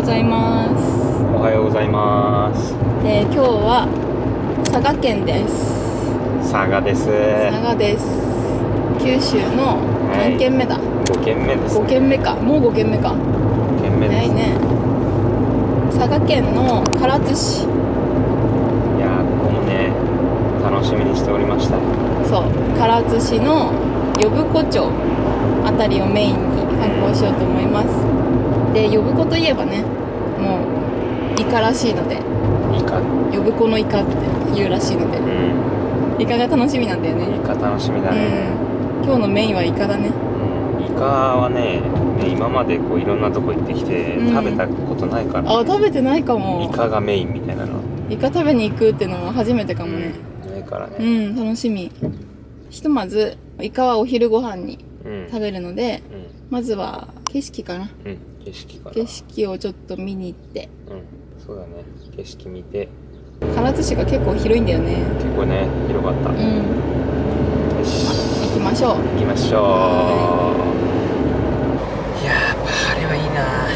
ございます。 おはようございます。 今日は佐賀県です。 佐賀です。 佐賀です。九州の何県目だ、 5県目です、ね、 5県目か。もう5県目か。 5県目です。 ね。佐賀県の唐津市。 いやー、ここもね、楽しみにしておりました。 そう、唐津市の呼子町あたりをメインに観光しようと思います。で、呼子といえばね、もうイカらしいので、 イカ、 呼子のイカって言うらしいので、イカが楽しみなんだよね。 イカ楽しみだね。 今日のメインはイカだね。 イカはね、今までこういろんなとこ行ってきて、食べたことないから、ね。 あ、食べてないかも。 イカがメインみたいなの。 イカ食べに行くっていうのは初めてかもね。 ないからね。 楽しみ。ひとまずイカはお昼ご飯に食べるので、まずは景色かな。 景色かな。 景色をちょっと見に行って。 そうだね。景色見て。 唐津市が結構広いんだよね。 結構ね、広かった。よし。 行きましょう。 行きましょう。いやー、やっぱ晴れはいいな。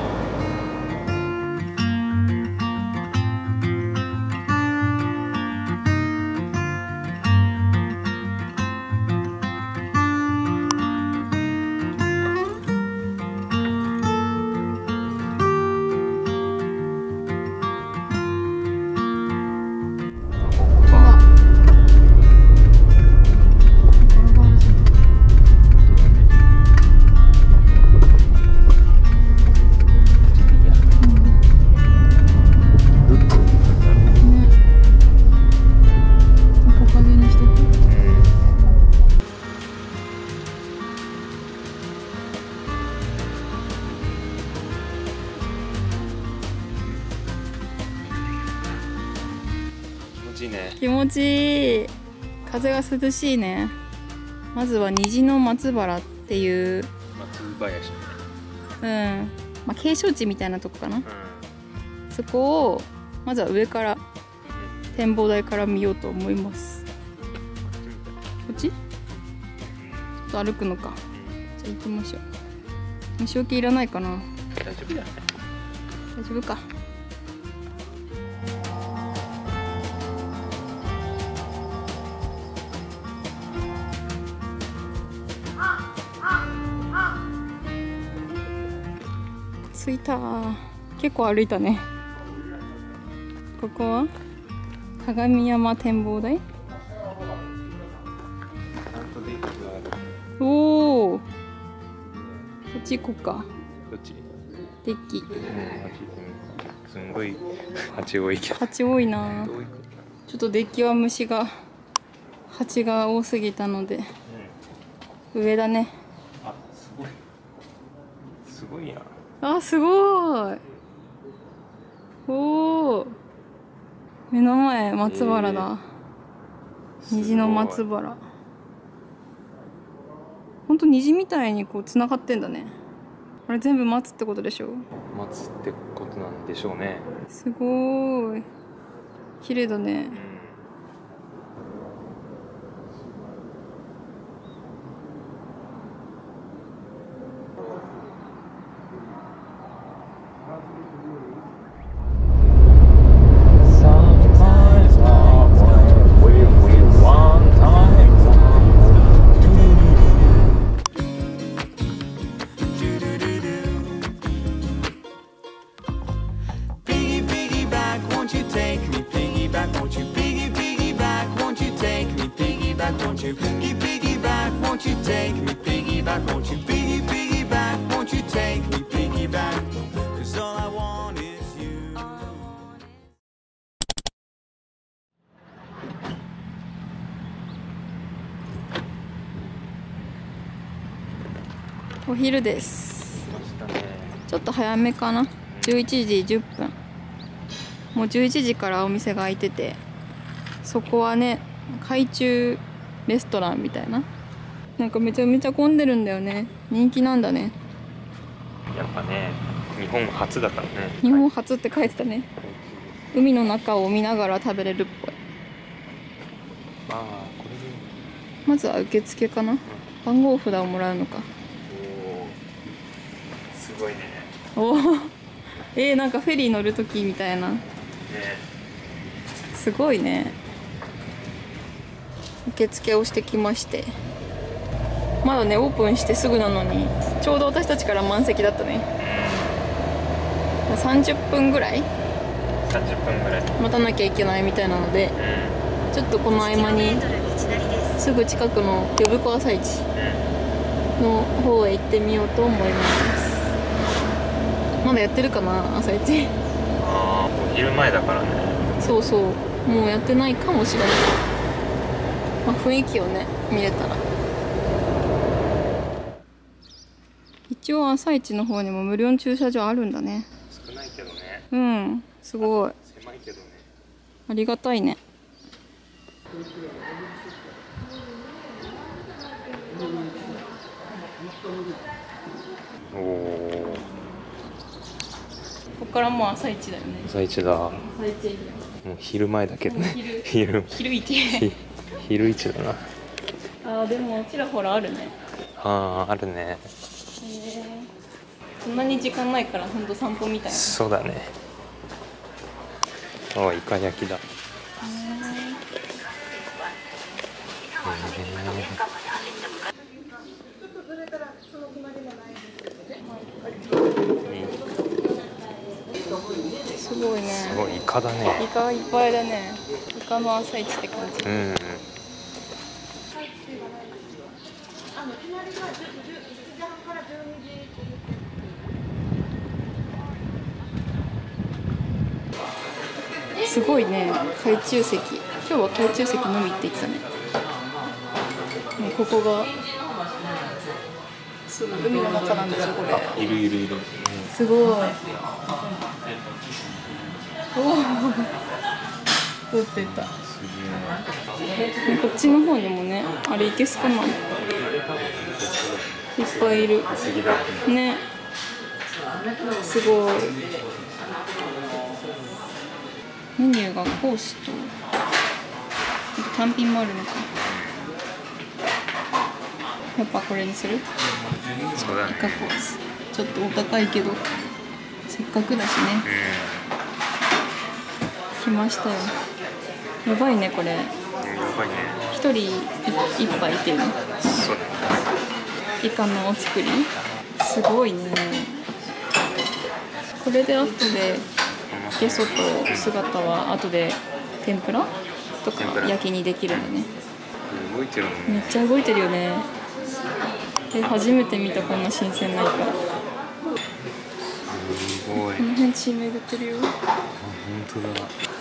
気持ちいい。風が涼しいね。まずは虹の松原っていう松林ね。景勝地みたいなとこかな。そこをまずは上から展望台から見ようと思います。こっち？ちょっと歩くのか。じゃあ行きましょう。虫除けいらないかな。 大丈夫だね。 大丈夫か。着いた。結構歩いたね。ここは鏡山展望台。おお、こっち行こうか。 どっち？ デッキ。 すんごい蜂多いけど。 蜂多いな。ちょっとデッキは蜂が多すぎたので、上だね。 あ、すごい。すごいや。 あ、すごい。おお。目の前松原だ。虹の松原。ほんと虹みたいにこう繋がってんだね。あれ全部松ってことでしょ。 松ってことなんでしょうね。 すごい。綺麗だね。お昼です。ちょっと早めかな。11時10分。もう11時からお店が開いてて、そこはね、海中レストランみたいな。なんかめちゃめちゃ混んでるんだよね。人気なんだね。 やっぱね、日本初だからね。 日本初って書いてたね。海の中を見ながら食べれるっぽい。 ああ、これでまずは受付かな。番号札をもらうのか。 おお、すごいね。 おお、 なんかフェリー乗る時みたいな。すごいね。受付をしてきまして、まだねオープンしてすぐなのにちょうど私たちから満席だったね。30分ぐらい待たなきゃいけないみたいなので、ちょっとこの合間にすぐ近くの呼子朝市の方へ行ってみようと思います。まだやってるかな、朝市。 ああ、お昼前だからね。 そうそう、もうやってないかもしれない。まあ、雰囲気をね見れたら。一応朝市の方にも無料駐車場あるんだね。 少ないけどね。 うん、すごい。 狭いけどね。 ありがたいね。 おお。 ここからもう朝市だよね。 朝市だ。 朝市エリもう昼前だけどね。 昼市。 昼市だな。 あー、でもちらほらあるね。 ああ、あるね。 そんなに時間ないからほんと散歩みたいな。 そうだね。ああ、イカ焼きだ。 すごいね。 すごいイカだね。 イカいっぱいだね。イカの朝市って感じ。 うん。 すごいね、海中席。今日は海中席のみって言ってたね。もうここがすぐ海の中なんですよ、これ。 いる。 すごい。おお。どうやって言った。こっちの方にもね、あれいけすかな。いっぱいいる。ね。すごい。メニューがコースと単品もあるのか。やっぱこれにする？ そうだね。 イカコース。ちょっとお高いけどせっかくだしね。来ましたよ。やばいねこれ。やばいね。 一人一杯いけるの。 そうだね。 イカのお作りすごいね。これで後でゲソと姿は後で天ぷらとか焼きにできるんだね。 動いてるの。 めっちゃ動いてるよね。初めて見たこんな新鮮なイカ。 すごい。 この辺血巡ってるよ。 あ、本当だ。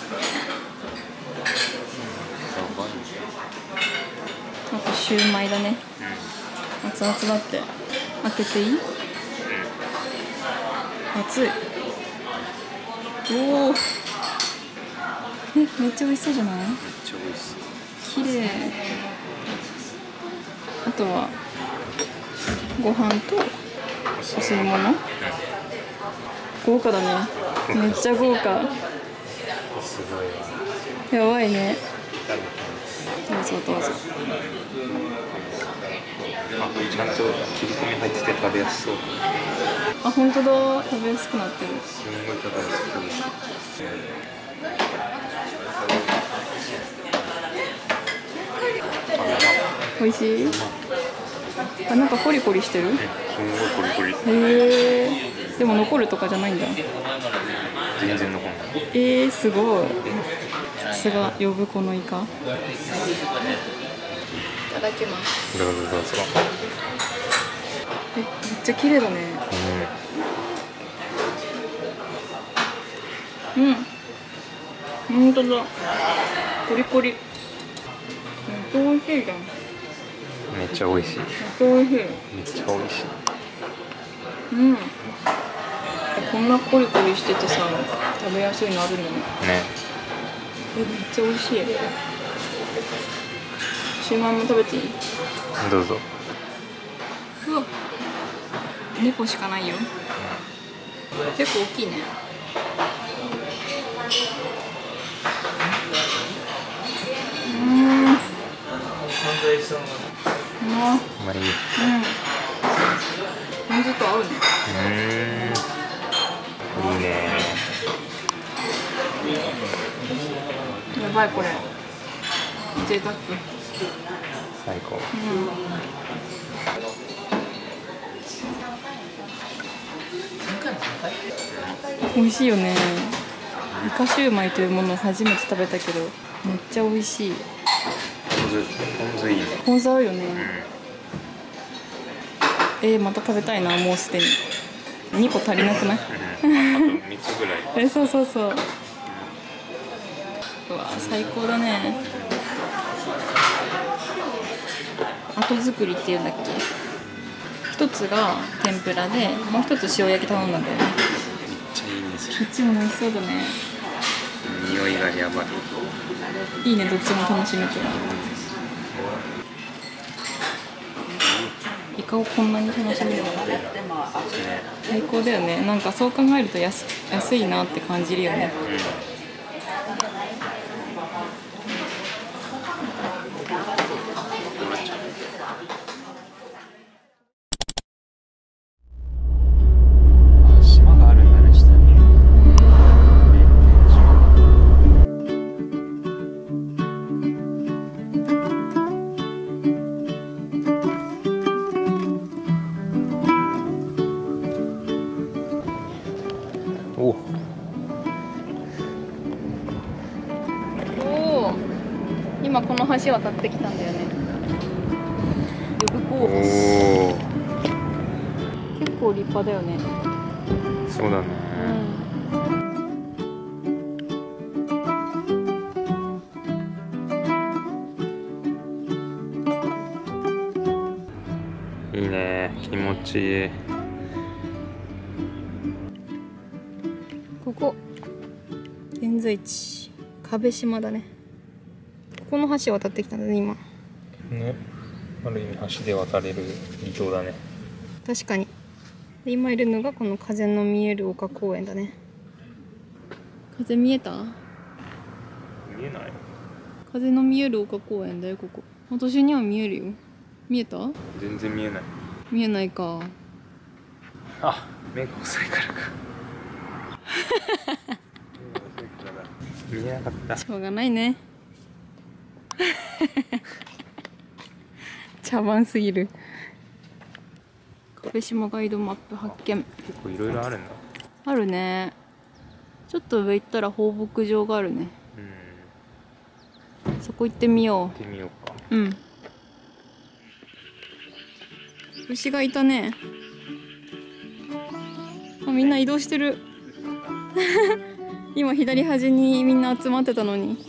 あとシューマイだね。熱々だって。開けていい？熱い。おお。めっちゃ美味しそうじゃない？ めっちゃ美味しそう。 綺麗。あとはご飯とお吸い物。豪華だね。めっちゃ豪華。 すごい。 やばいね。どうぞどうぞ。 あ、ちゃんと切り込み入ってて食べやすそう。 あ、本当だ。食べやすくなってる。 すごい食べやすくて美味しい。 美味しい？あ、なんかコリコリしてる？ すごいコリコリ。 へえ。でも残るとかじゃないんだ。 全然残んない。 すごい。さすが呼子のイカ。いただきます。 どうぞどうぞ。 めっちゃ綺麗だね。本当だ。コリコリ。めっちゃ美味しいじゃん。 めっちゃ美味しい。 めっちゃ美味しい。 めっちゃ美味しい。 こんなコリコリしててさ、食べやすいのあるんだね。めっちゃ美味しい。シューマイも食べていい？ どうぞ。 うわ、2個しかないよ。結構大きいね。 あんまり。 ポン酢と合うね。 いね。 やばいこれ。贅沢。 最高。 美味しいよね。イカシューマイというものを初めて食べたけど、めっちゃ美味しい。 ポン酢いいね。 ポン酢合うよね。また食べたいな、もうすでに。2個足りなくない？ あと3つぐらい。 そうそうそう。うわ、最高だね。後作りっていうんだっけ？一つが天ぷらで、もう一つ塩焼き頼んだんだよね。 めっちゃいいねそれ。 どっちも美味しそうだね。 匂いがやばい。 いいね、どっちも楽しめて。イカをこんなに楽しめるなんて最高だよね。なんかそう考えると安いなって感じるよね。 島があるんだね、下に。おお、今この橋渡ってきたんだよね。呼子大橋。結構立派だよね。 そうだね。いいね、気持ちいい。 ここ現在地壁島だね。この橋渡ってきたんだね今ね、ある意味橋で渡れる離島だね。 確かに。で今いるのがこの風の見える丘公園だね。風見えた？ 見えない？ 風の見える丘公園だよここ。私には見えるよ。見えた？ 全然見えない。 見えないか。 あ、目が細いからか。見えなかった。 しょうがないね。茶番すぎる。壁島ガイドマップ発見。 結構いろいろあるんだ。 あるね。ちょっと上行ったら放牧場があるね。そこ行ってみよう。 行ってみようか。 うん。牛がいたね。あ、みんな移動してる。今左端にみんな集まってたのに。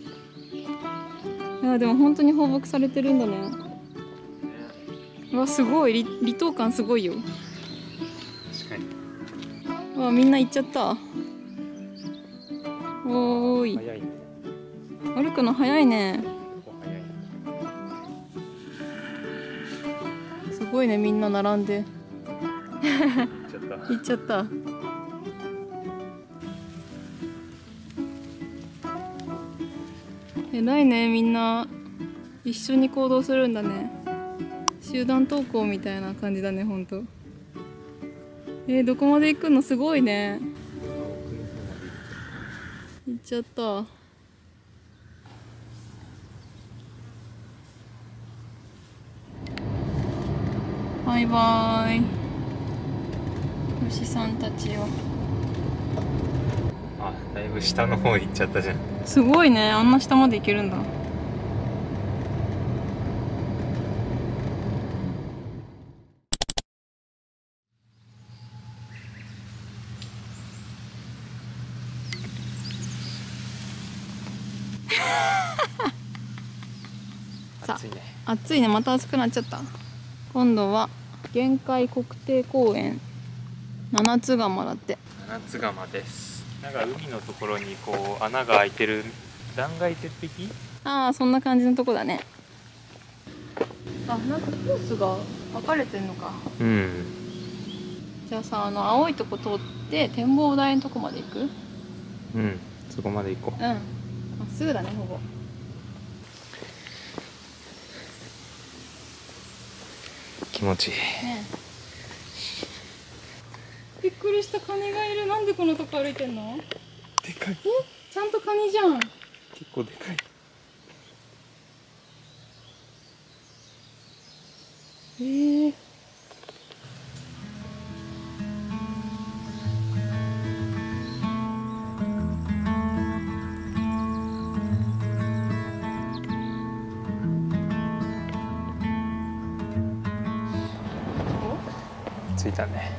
いやでも本当に放牧されてるんだね。うわすごい、離島感すごいよ。 確かに。 うわみんな行っちゃった。おーい。 早いね。 歩くの早いね。 早い。 すごいね、みんな並んで。 行っちゃった。 行っちゃった。偉いね、みんな一緒に行動するんだね。集団登校みたいな感じだね、ほんと。どこまで行くの？すごいね。行っちゃった。バイバイ。牛さんたちよ。 あ、だいぶ下の方行っちゃったじゃん。 すごいね、あんな下まで行けるんだ。 暑いね。 暑いね、また暑くなっちゃった。今度は玄海国定公園七津釜だって。 七津釜です。なんか海のところにこう穴が開いてる断崖絶壁？ ああ、そんな感じのとこだね。あ、なんかコースが分かれてんのか。 うん。 じゃあさ、青いとこ通って展望台のとこまで行く？ うん、そこまで行こう。 うん、まっすぐだね、ほぼ。 気持ちいい。 ねびっくりした、カニがいる。なんでこのとこ歩いてんの？ でかい。 ちゃんとカニじゃん。 結構でかい。着いたね。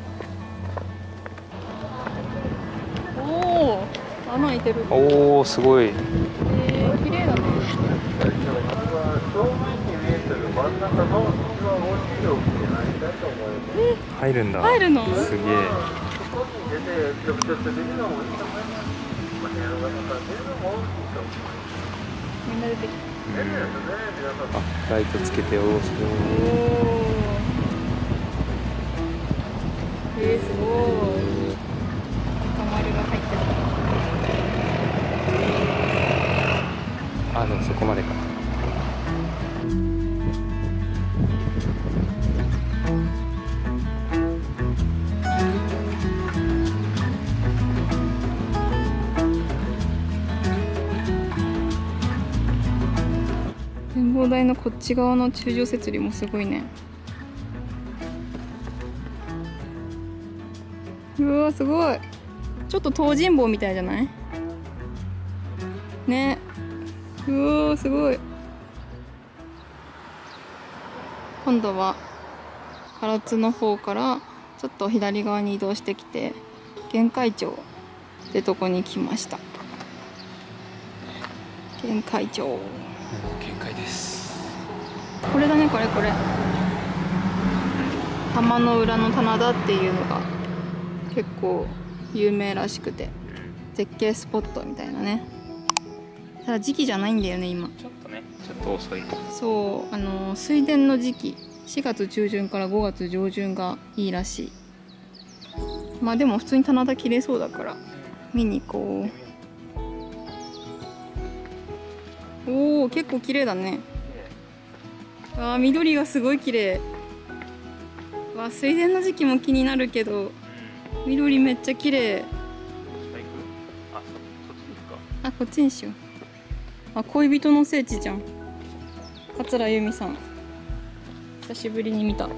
おお、穴開いてる。 おお、すごい。 綺麗だね。 入るんだ。 入るの？ すげえ。 みんな出てきた。 あ、ライトつけて、おお、すごい。 すごい。赤丸が入ってた。あ、でもそこまでか。 展望台のこっち側の柱状節理もすごいね。うわ、すごい。ちょっと東尋坊みたいじゃないね。うわ、すごい。今度は唐津の方からちょっと左側に移動してきて、玄海町ってとこに来ました。玄海町。 限界です。 これだね、これこれ。浜の裏の棚田っていうのが結構有名らしくて、絶景スポットみたいなね。ただ時期じゃないんだよね今。 ちょっとね、ちょっと遅い。 そう、水田の時期、4月中旬から5月上旬がいいらしい。まあでも普通に棚田綺麗そうだから見に行こう。おお、結構綺麗だね。あー、緑がすごい綺麗。わ、水田の時期も気になるけど、緑めっちゃ綺麗。あ、こっちにしよう。あ、恋人の聖地じゃん。桂由美さん。久しぶりに見た。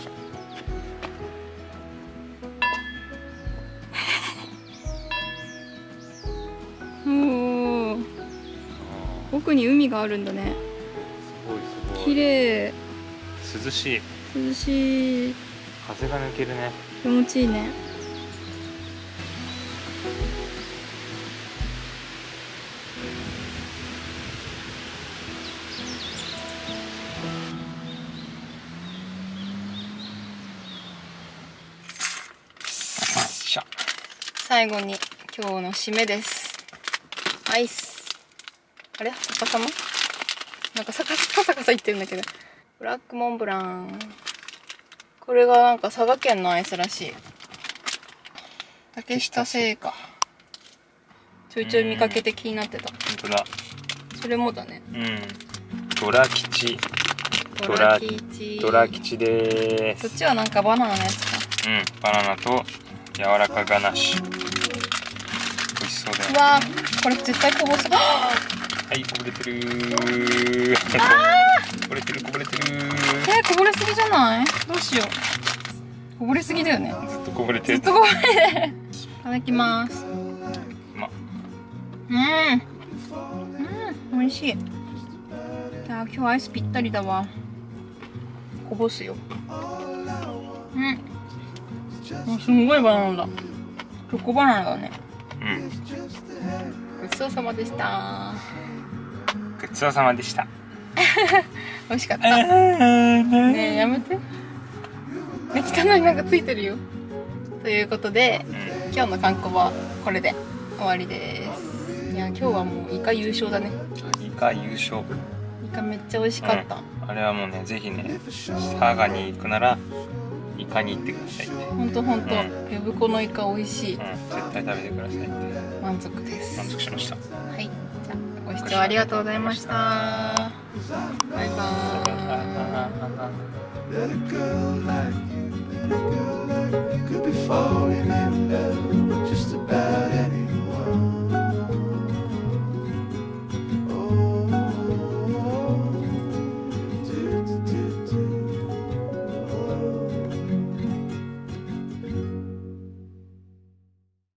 おお。奥に海があるんだね。 すごいすごい。 綺麗。 涼しい。 涼しい。 風が抜けるね。 気持ちいいね。最後に今日の締めです。アイス。あれ、逆さま？なんかカサカサ言ってるんだけど。ブラックモンブラン。これがなんか佐賀県のアイスらしい。竹下製菓。ちょいちょい見かけて気になってた。 本当だ。 それもだね。 うん。ドラ吉。ドラ吉でーす。 そっちはなんかバナナのやつか。 うん、バナナと柔らかガナッシュ。美味しそうだよ。 うわー、これ絶対こぼす。 はい、こぼれてるー。こぼれてる。 こぼれすぎじゃない？どうしよう。こぼれすぎだよね。 ずっとこぼれてる。 ずっとこぼれてる。いただきます。美味しい。今日アイスぴったりだわ。こぼすよ。すんごいバナナだ。チョコバナナだね。ごちそうさまでした。 ごちそうさまでした。 美味しかった。ねえ、やめて。汚いなんかついてるよ。ということで、今日の観光はこれで終わりです。いや、今日はもうイカ優勝だね。 イカ優勝。 イカめっちゃ美味しかった。 あれはもうね、ぜひね、佐賀に行くならイカに行ってくださいって。 ほんと、呼子のイカ美味しい。 絶対食べてくださいって。 満足です。 満足しました。 はい、じゃあご視聴ありがとうございました。バイバーイ。 falling in love.